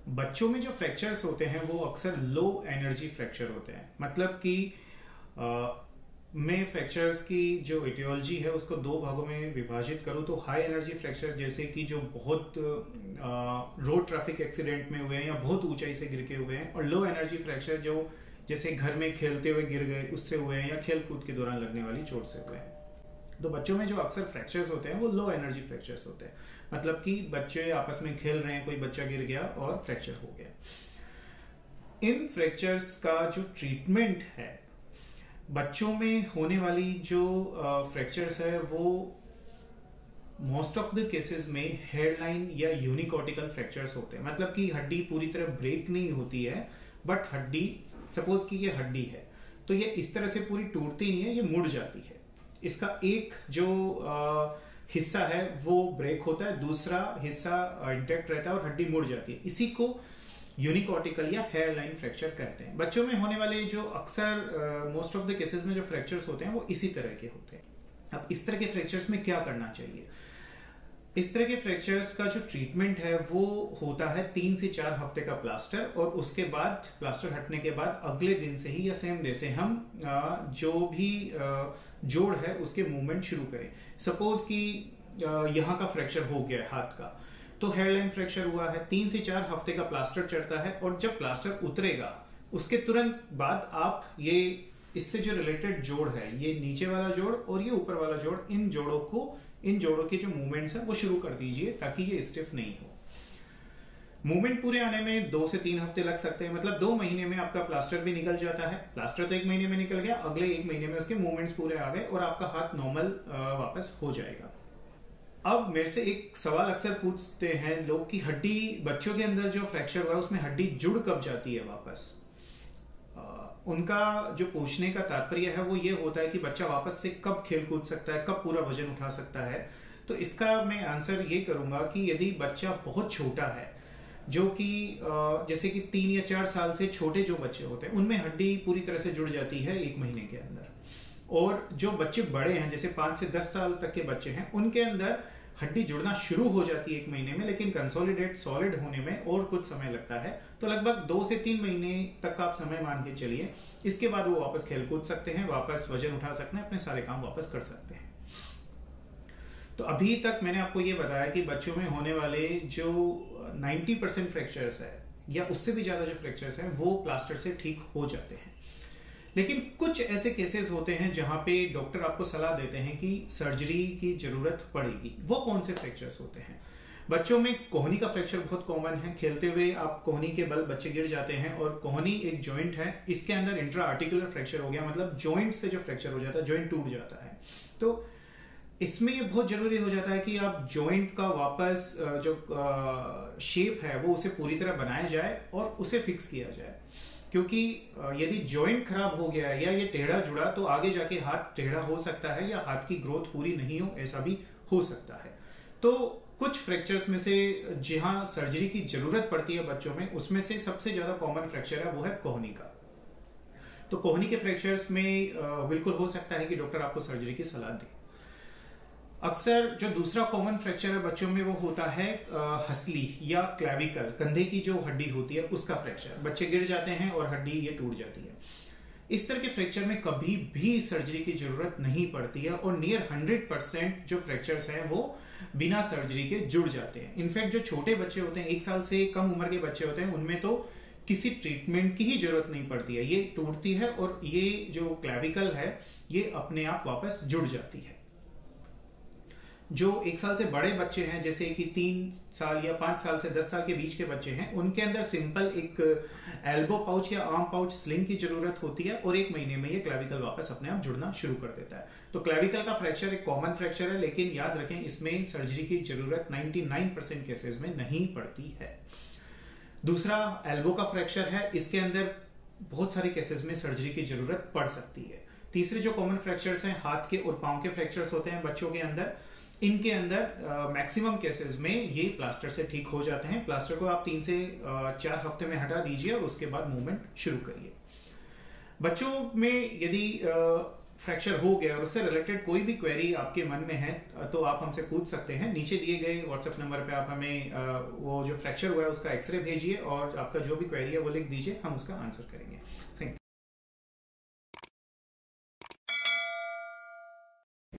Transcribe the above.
बच्चों में जो फ्रैक्चर्स होते हैं वो अक्सर लो एनर्जी फ्रैक्चर होते हैं। मतलब कि मैं फ्रैक्चर्स की जो एटियोलॉजी है उसको दो भागों में विभाजित करूं तो हाई एनर्जी फ्रैक्चर जैसे कि जो बहुत रोड ट्रैफिक एक्सीडेंट में हुए हैं या बहुत ऊंचाई से गिर के हुए हैं, और लो एनर्जी फ्रैक्चर जो जैसे घर में खेलते हुए गिर गए उससे हुए हैं या खेल कूद के दौरान लगने वाली चोट से हुए हैं। तो बच्चों में जो अक्सर फ्रैक्चर्स होते हैं वो लो एनर्जी फ्रैक्चर्स होते हैं। मतलब कि बच्चे आपस में खेल रहे हैं, कोई बच्चा गिर गया और फ्रैक्चर हो गया। इन फ्रैक्चर्स का जो ट्रीटमेंट है, बच्चों में होने वाली जो फ्रैक्चर्स है वो मोस्ट ऑफ द केसेस में हेयरलाइन या यूनिकॉर्टिकल फ्रैक्चर्स होते हैं। मतलब कि हड्डी पूरी तरह ब्रेक नहीं होती है, बट हड्डी, सपोज कि ये हड्डी है तो ये इस तरह से पूरी टूटती नहीं है, ये मुड़ जाती है। इसका एक जो हिस्सा है वो ब्रेक होता है, दूसरा हिस्सा इंटैक्ट रहता है और हड्डी मुड़ जाती है। इसी को यूनिकॉर्टिकल या हेयरलाइन फ्रैक्चर कहते हैं। बच्चों में होने वाले जो अक्सर मोस्ट ऑफ द केसेस में जो फ्रैक्चर्स होते हैं वो इसी तरह के होते हैं। अब इस तरह के फ्रैक्चर्स में क्या करना चाहिए? इस तरह के फ्रैक्चर्स का जो ट्रीटमेंट है वो होता है 3 से 4 हफ्ते का प्लास्टर, और उसके बाद प्लास्टर हटने के बाद अगले दिन से ही या सेम डे से हम जो भी जोड़ है उसके मूवमेंट शुरू करें। सपोज कि यहाँ का फ्रैक्चर हो गया है हाथ का, तो हेयरलाइन फ्रैक्चर हुआ है, 3 से 4 हफ्ते का प्लास्टर चढ़ता है, और जब प्लास्टर उतरेगा उसके तुरंत बाद आप ये इससे जो रिलेटेड जोड़ है, ये नीचे वाला जोड़ और ये ऊपर वाला जोड़, इन जोड़ों के जो मूवमेंट्स है वो शुरू कर दीजिए ताकि ये स्टिफ नहीं हो। मूवमेंट पूरे आने में 2 से 3 हफ्ते लग सकते हैं। मतलब 2 महीने में आपका प्लास्टर भी निकल जाता है। प्लास्टर तो 1 महीने में निकल गया, अगले 1 महीने में उसके मूवमेंट्स पूरे आ गए और आपका हाथ नॉर्मल वापस हो जाएगा। अब मेरे से एक सवाल अक्सर पूछते हैं लोग कि हड्डी, बच्चों के अंदर जो फ्रैक्चर हुआ है उसमें हड्डी जुड़ कब जाती है वापस? उनका जो पूछने का तात्पर्य है वो ये होता है कि बच्चा वापस से कब खेल कूद सकता है, कब पूरा वजन उठा सकता है। तो इसका मैं आंसर ये करूंगा कि यदि बच्चा बहुत छोटा है, जो कि जैसे कि 3 या 4 साल से छोटे जो बच्चे होते हैं उनमें हड्डी पूरी तरह से जुड़ जाती है 1 महीने के अंदर। और जो बच्चे बड़े हैं, जैसे 5 से 10 साल तक के बच्चे हैं, उनके अंदर हड्डी जुड़ना शुरू हो जाती है 1 महीने में, लेकिन कंसोलिडेट सॉलिड होने में और कुछ समय लगता है। तो लगभग 2 से 3 महीने तक आप समय मान के चलिए। इसके बाद वो वापस खेल कूद सकते हैं, वापस वजन उठा सकते हैं, अपने सारे काम वापस कर सकते हैं। तो अभी तक मैंने आपको ये बताया कि बच्चों में होने वाले जो 90% फ्रैक्चर्स है या उससे भी ज्यादा जो फ्रैक्चर्स हैं वो प्लास्टर से ठीक हो जाते हैं। लेकिन कुछ ऐसे केसेस होते हैं जहां पे डॉक्टर आपको सलाह देते हैं कि सर्जरी की जरूरत पड़ेगी। वो कौन से फ्रैक्चर्स होते हैं? बच्चों में कोहनी का फ्रैक्चर बहुत कॉमन है। खेलते हुए आप कोहनी के बल बच्चे गिर जाते हैं, और कोहनी एक जॉइंट है, इसके अंदर इंट्रा आर्टिकुलर फ्रैक्चर हो गया, मतलब जॉइंट से जो फ्रैक्चर हो जाता है, जॉइंट टूट जाता है। तो इसमें ये बहुत जरूरी हो जाता है कि आप जॉइंट का वापस जो शेप है वो उसे पूरी तरह बनाया जाए और उसे फिक्स किया जाए। क्योंकि यदि जॉइंट खराब हो गया या ये टेढ़ा जुड़ा तो आगे जाके हाथ टेढ़ा हो सकता है या हाथ की ग्रोथ पूरी नहीं हो, ऐसा भी हो सकता है। तो कुछ फ्रैक्चर्स में से जहां सर्जरी की जरूरत पड़ती है बच्चों में, उसमें से सबसे ज्यादा कॉमन फ्रैक्चर है वो है कोहनी का। तो कोहनी के फ्रैक्चर्स में बिल्कुल हो सकता है कि डॉक्टर आपको सर्जरी की सलाह दे। अक्सर जो दूसरा कॉमन फ्रैक्चर है बच्चों में वो होता है हसली या क्लैविकल, कंधे की जो हड्डी होती है उसका फ्रैक्चर। बच्चे गिर जाते हैं और हड्डी ये टूट जाती है। इस तरह के फ्रैक्चर में कभी भी सर्जरी की जरूरत नहीं पड़ती है, और नियर 100% जो फ्रैक्चर्स हैं वो बिना सर्जरी के जुड़ जाते हैं। इनफैक्ट जो छोटे बच्चे होते हैं, 1 साल से कम उम्र के बच्चे होते हैं, उनमें तो किसी ट्रीटमेंट की ही जरूरत नहीं पड़ती है, ये टूटती है और ये जो क्लैविकल है ये अपने आप वापस जुड़ जाती है। जो 1 साल से बड़े बच्चे हैं, जैसे कि 3 साल या 5 साल से 10 साल के बीच के बच्चे हैं, उनके अंदर सिंपल एक एल्बो पाउच या आर्म पाउच स्लिंग की जरूरत होती है, और 1 महीने में ये क्लैविकल वापस अपने आप जुड़ना शुरू कर देता है। तो क्लैविकल का फ्रैक्चर एक कॉमन फ्रैक्चर है, लेकिन याद रखें इसमें सर्जरी की जरूरत 99% केसेस में नहीं पड़ती है। दूसरा एल्बो का फ्रैक्चर है, इसके अंदर बहुत सारे केसेस में सर्जरी की जरूरत पड़ सकती है। तीसरे जो कॉमन फ्रैक्चर्स हैं, हाथ के और पांव के फ्रैक्चर्स होते हैं बच्चों के अंदर, इनके अंदर मैक्सिमम केसेस में ये प्लास्टर से ठीक हो जाते हैं। प्लास्टर को आप 3 से 4 हफ्ते में हटा दीजिए और उसके बाद मूवमेंट शुरू करिए। बच्चों में यदि फ्रैक्चर हो गया और उससे रिलेटेड कोई भी क्वेरी आपके मन में है तो आप हमसे पूछ सकते हैं। नीचे दिए गए व्हाट्सएप नंबर पे आप हमें वो जो फ्रैक्चर हुआ है उसका एक्सरे भेजिए और आपका जो भी क्वेरी है वो लिख दीजिए, हम उसका आंसर करेंगे। Thank you.